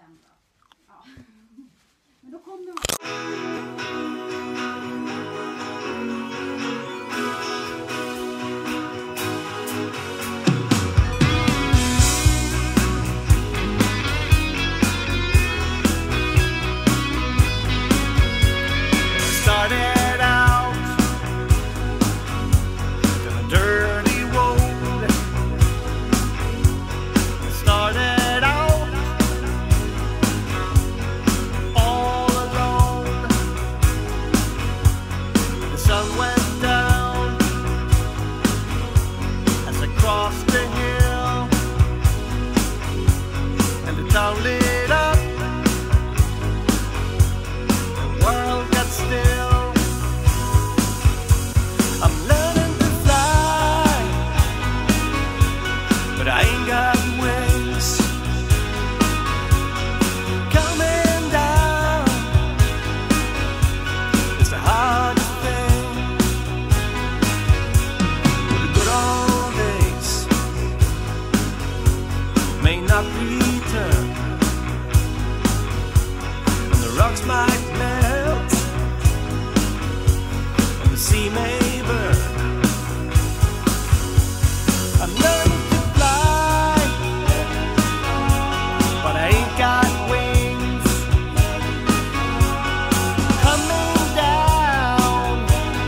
sen då. Ja. Men då kommer started out in a dirty road. Started out all alone. The sun went down as I crossed the hill, and the town lit up. The world got still. I'm learning to fly, but I ain't got wings. Coming down is the hardest thing. The good old days may not return, and the rocks might melt, and the sea may burn. I'm learning to fly, but I ain't got wings. Coming down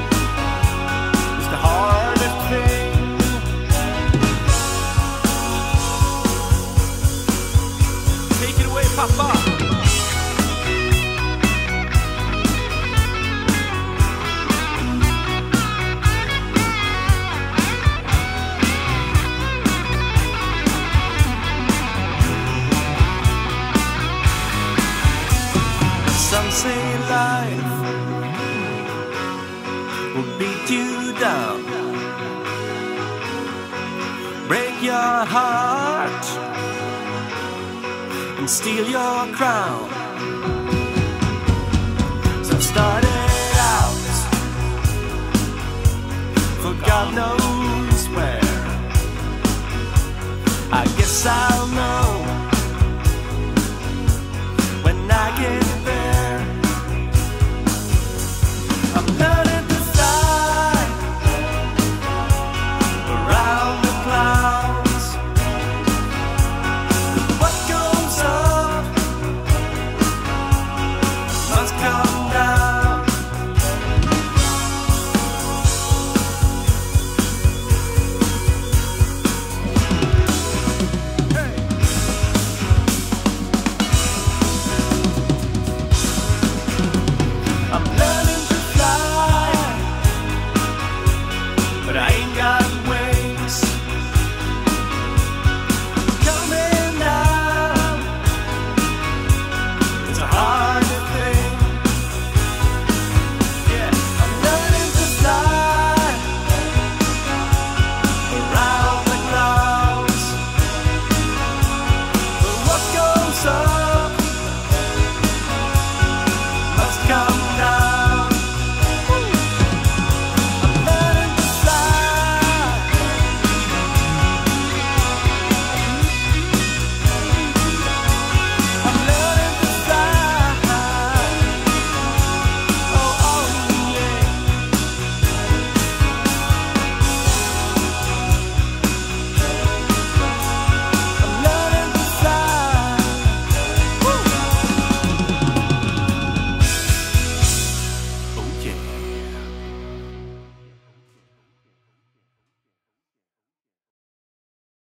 is the hardest thing. Take it away, Papa. Some say life will beat you down, break your heart, and steal your crown. So I started out for God knows where. I guess I'll know